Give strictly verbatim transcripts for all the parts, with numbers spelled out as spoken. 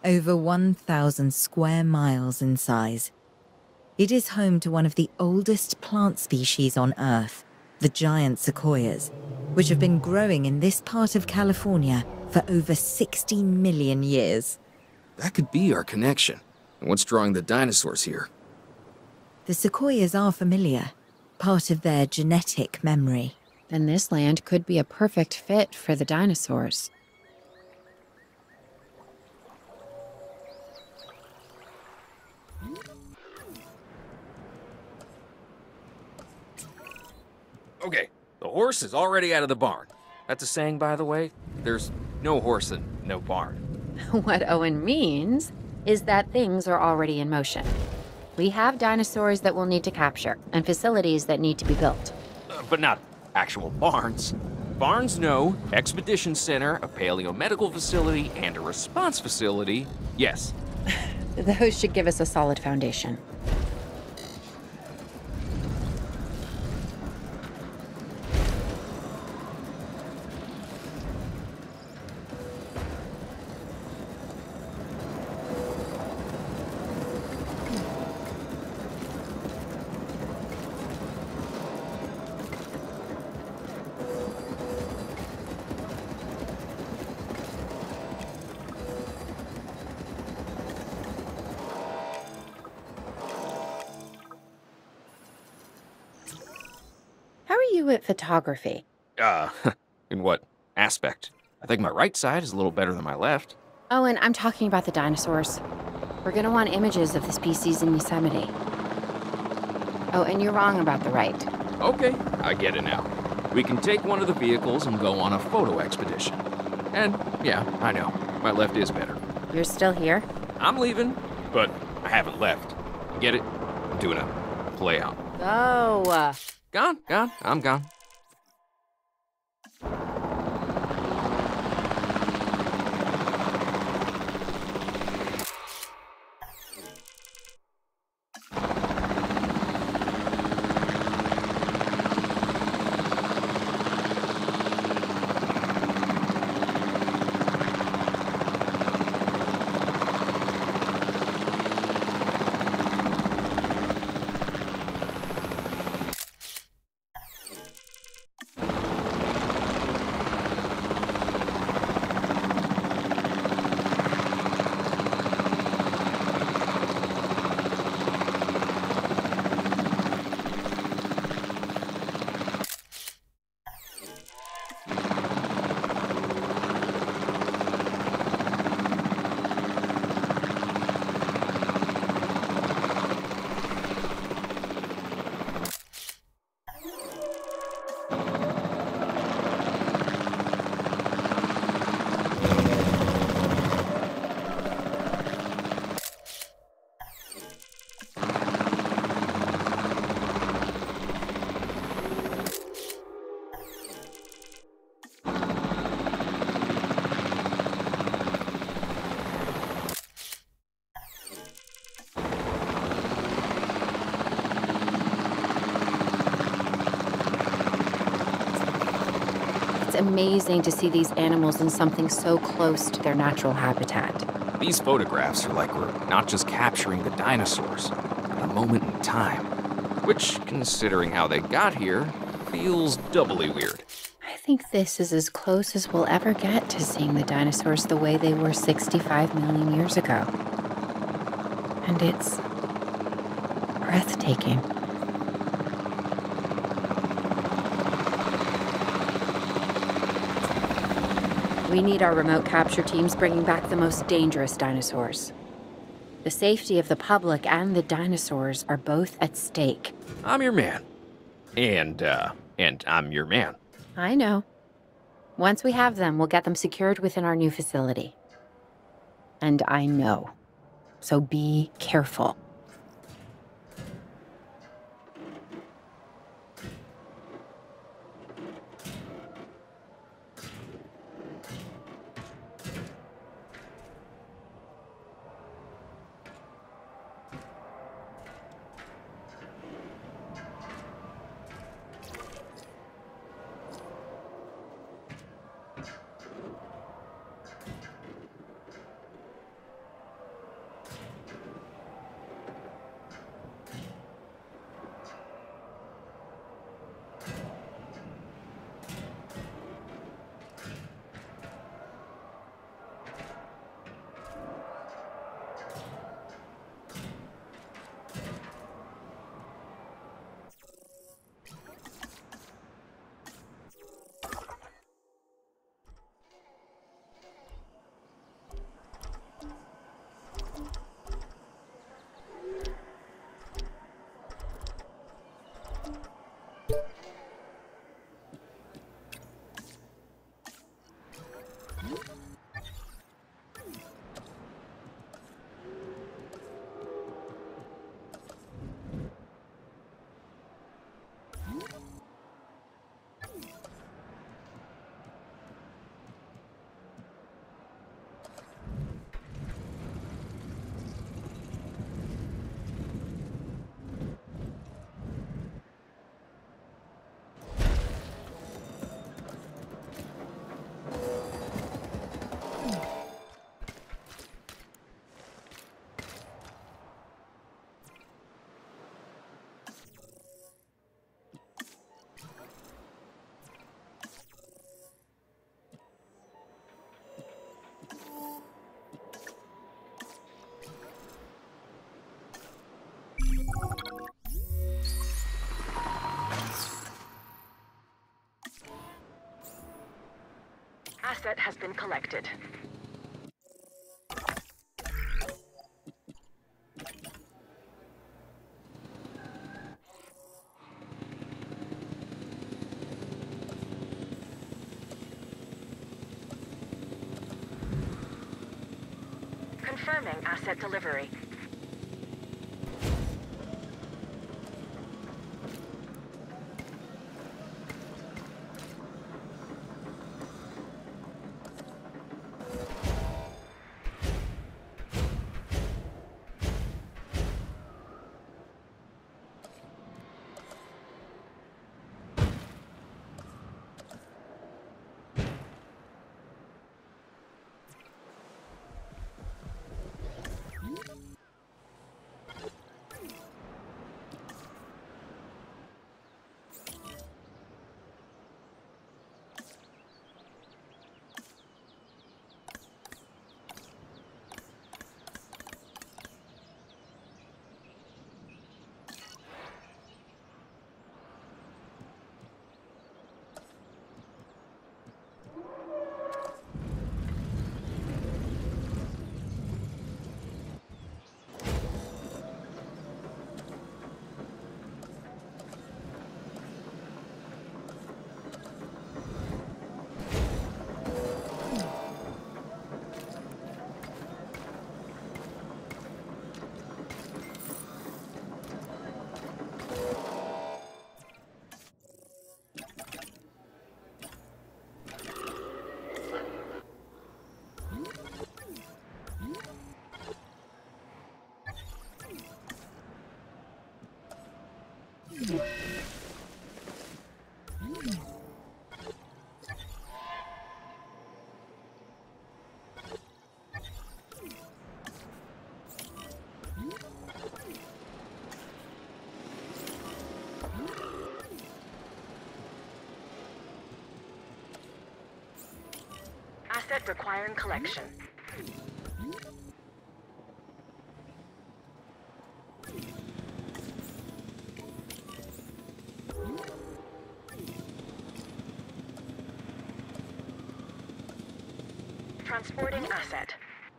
over one thousand square miles in size. It is home to one of the oldest plant species on Earth, the giant sequoias, which have been growing in this part of California for over sixty million years. That could be our connection. And what's drawing the dinosaurs here? The sequoias are familiar, part of their genetic memory. Then this land could be a perfect fit for the dinosaurs. Okay, the horse is already out of the barn. That's a saying, by the way. There's no horse and no barn. What Owen means is that things are already in motion. We have dinosaurs that we'll need to capture, and facilities that need to be built. Uh, but not actual barns. Barns, no. Expedition center, a paleomedical facility, and a response facility, yes. Those should give us a solid foundation. How are you at photography? Uh, in what aspect? I think my right side is a little better than my left. Owen, I'm talking about the dinosaurs. We're gonna want images of the species in Yosemite. Oh, and you're wrong about the right. Okay, I get it now. We can take one of the vehicles and go on a photo expedition. And, yeah, I know, my left is better. You're still here? I'm leaving, but I haven't left. Get it? I'm doing a play out. Go! Gone, gone, I'm gone. It's amazing to see these animals in something so close to their natural habitat. These photographs are like we're not just capturing the dinosaurs, but a moment in time. Which, considering how they got here, feels doubly weird. I think this is as close as we'll ever get to seeing the dinosaurs the way they were sixty-five million years ago. And it's breathtaking. We need our remote capture teams bringing back the most dangerous dinosaurs. The safety of the public and the dinosaurs are both at stake. I'm your man. And, uh, and I'm your man. I know. Once we have them, we'll get them secured within our new facility. And I know. So be careful. Asset has been collected. Confirming asset delivery. Asset requiring collection. Transporting asset.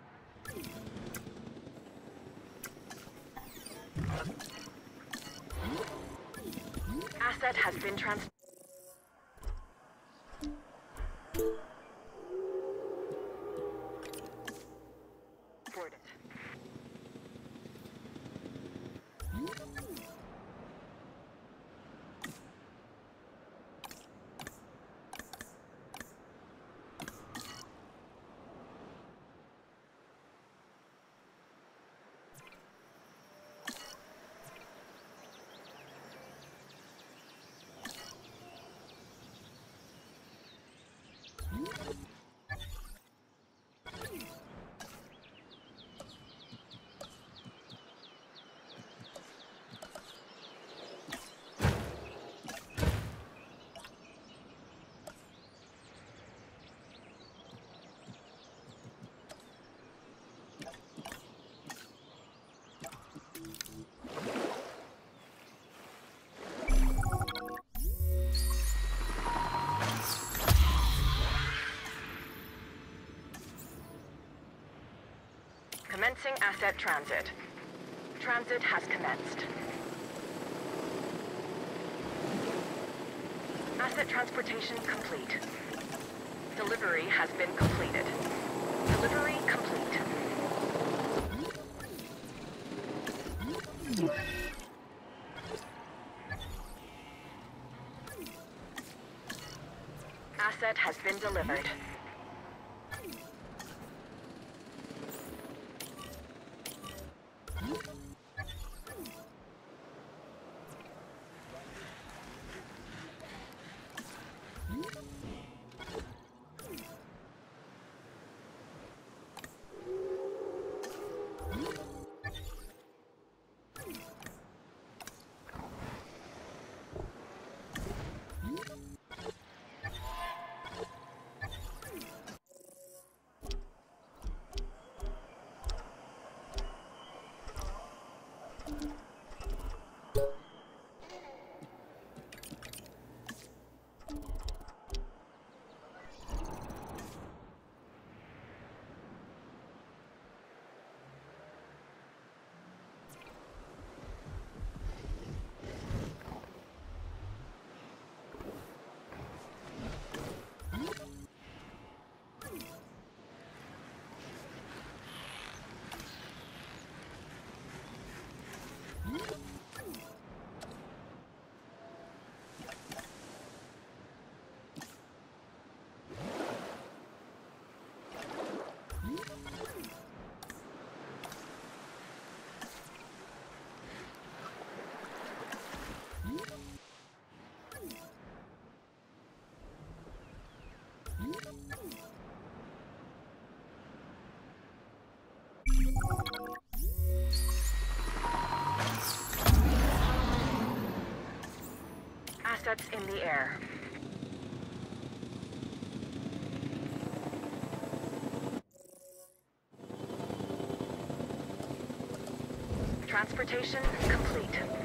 Asset has been transported. Commencing asset transit. Transit has commenced. Asset transportation complete. Delivery has been completed. Delivery complete. Asset has been delivered. assets in the air. Transportation complete.